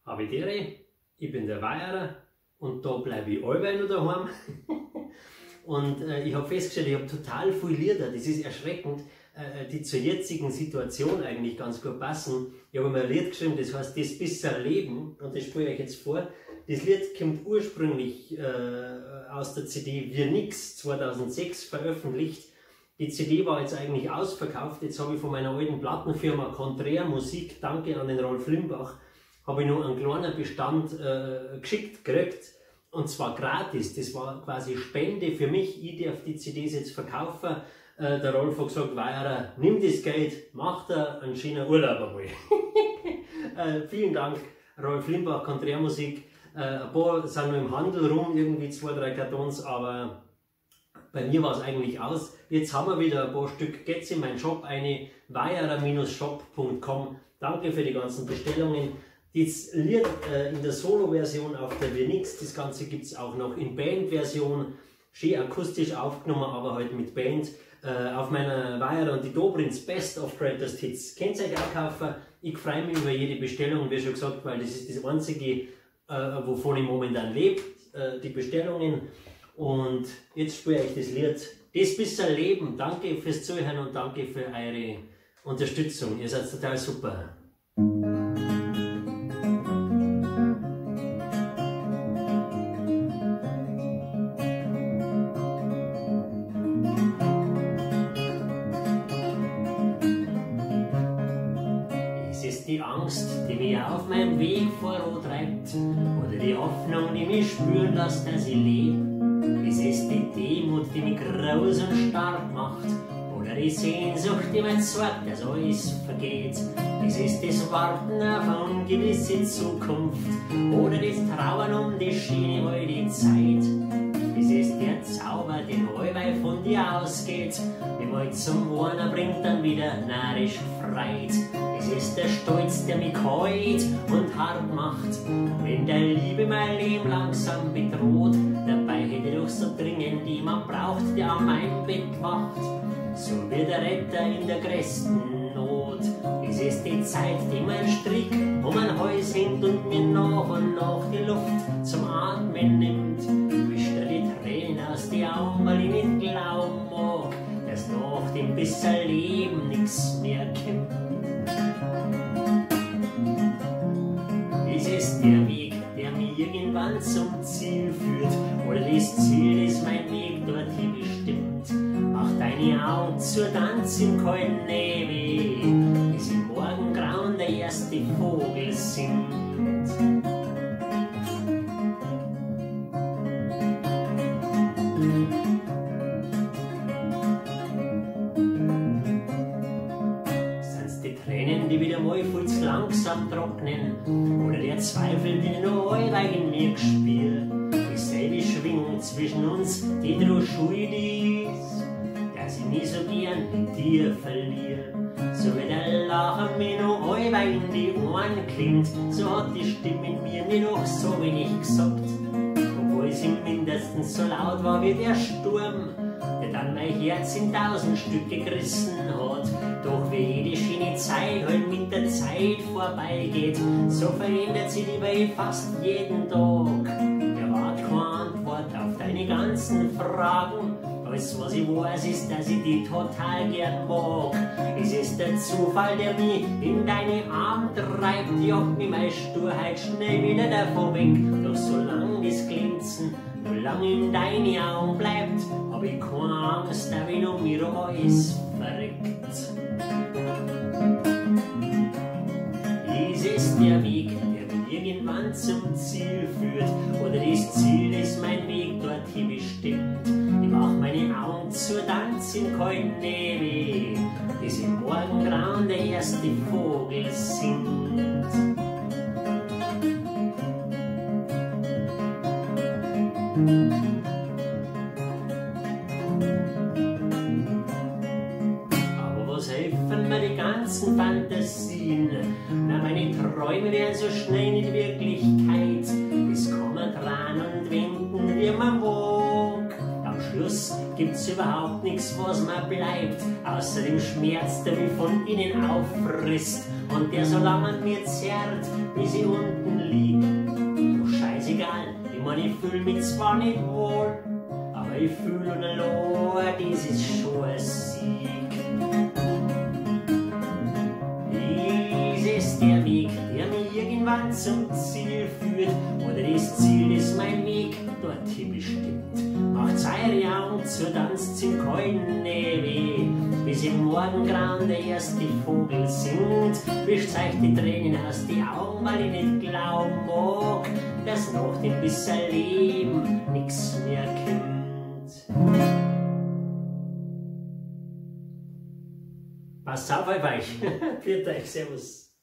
Habitere, ich bin der Weierer und da bleibe ich allweil noch daheim. Und ich habe festgestellt, ich habe total viele Lieder, das ist erschreckend, die zur jetzigen Situation eigentlich ganz gut passen. Ich habe mir ein Lied geschrieben, das heißt Das bisschen Leben, und das spiele ich euch jetzt vor. Das Lied kommt ursprünglich aus der CD Wir Nix 2006 veröffentlicht. Die CD war jetzt eigentlich ausverkauft. Jetzt habe ich von meiner alten Plattenfirma Contraire Musik, danke an den Rolf Limbach, habe ich noch einen kleinen Bestand geschickt gekriegt. Und zwar gratis. Das war quasi Spende für mich. Ich darf die CDs jetzt verkaufen. Der Rolf hat gesagt, Weierer, nimm das Geld, mach da einen schönen Urlaub einmal. Vielen Dank, Rolf Limbach, Contraire Musik. Ein paar sind noch im Handel rum, irgendwie 2, 3 Kartons, aber bei mir war es eigentlich aus. Jetzt haben wir wieder ein paar Stück. Geht's in meinen Shop eine, weierer-shop.com. Danke für die ganzen Bestellungen. Das Lied in der Solo-Version auf der Wir Nix, das Ganze gibt es auch noch in Band-Version, schön akustisch aufgenommen, aber halt mit Band. Auf meiner Weierer und die Dobrinz Best of Greatest Hits. Könnt ihr euch auch kaufen. Ich freue mich über jede Bestellung, wie schon gesagt, weil das ist das einzige, wovon ich momentan lebe, die Bestellungen. Und jetzt spiele ich das Lied Das bisschen Leben. Danke fürs Zuhören und danke für eure Unterstützung. Ihr seid total super. Die Angst, die mich auf meinem Weg vorantreibt, oder die Hoffnung, die mich spüren lässt, dass ich lebe. Es ist die Demut, die mich groß und stark macht, oder die Sehnsucht, die mir sagt, dass alles vergeht. Es ist das Warten auf eine ungewisse Zukunft, oder das Trauern um die schöne alte Zeit. Es ist der Zauber, den allweil von dir ausgeht, wie mal zum Wohnen bringt dann wieder narrisch Freit. Es ist der Stolz, der mich kalt und hart macht, wenn der Liebe mein Leben langsam bedroht. Dabei hätte ich doch so dringend jemand braucht, der an meinem Bett wacht, so wie der Retter in der größten Not. Es ist die Zeit, die mein Strick um mein Hals hängt und mir nach und nach die Luft zum Atmen nimmt. Wischt er die Tränen aus die Augen, weil ich nicht glauben mag, dass nach dem bisschen Leben nichts mehr kommt. Es ist der Weg, der mich irgendwann zum Ziel führt, oder das Ziel ist mein Weg dorthin bestimmt. Mach deine Augen zur Tanz im kalten Nebel, bis im Morgengrauen der erste Vogel singt. Die wieder mal viel zu langsam trocknen, oder der Zweifel, der noch allweil in mir gespielt. Dieselbe Schwingung zwischen uns, die drum schuld ist, dass ich mich so gern mit dir verliere. So wie der Lachen mir noch allweil in die Ohren klingt, so hat die Stimme in mir nicht auch so wenig gesagt, obwohl sie mindestens so laut war wie der Sturm, der dann mein Herz in 1000 Stücke gerissen hat. Doch wie jede schöne Zeit halt mit der Zeit vorbeigeht, so verändert sie die Welt fast jeden Tag. Erwart keine Antwort auf deine ganzen Fragen, alles was ich weiß ist, dass ich dich total gern mag. Es ist der Zufall, der mich in deine Arme treibt, jagt mich meine Sturheit schnell wieder davon weg. Doch solange das Glänzen noch lange in deine Augen bleibt, hab ich keine Angst, dass ich noch mir alles verreckt. Es ist der Weg, der mich irgendwann zum Ziel führt, oder das Ziel, das mein Weg dorthin bestimmt. Ich mach meine Augen zur Tanz im kalten Nebel, bis im Morgengrauen der erste Vogel singt. Helfen mir die ganzen Fantasien, na meine Träume werden so schnell nicht Wirklichkeit. Es kommen dran und wenden, wie man mag. Am Schluss gibt's überhaupt nichts, was mir bleibt, außer dem Schmerz, der mich von innen auffrisst und der so lange an mir zerrt, bis ich unten liegt. mein, ich fühl mich zwar nicht wohl, aber ich fühl und allein, das ist schon ein Sieg. Dies ist der Weg, der mich irgendwann zum Ziel führt, oder das Ziel ist mein Weg, dorthin bestimmt. Macht's eure Augen zu, tanzt im kalten Nebel, bis im Morgengrauen der erste Vogel singt. Wischt euch die Tränen aus die Augen, weil ich nicht glauben mag, dass nach dem bisschen Leben nix mehr kommt. Passt auf euch, bitte euch, servus.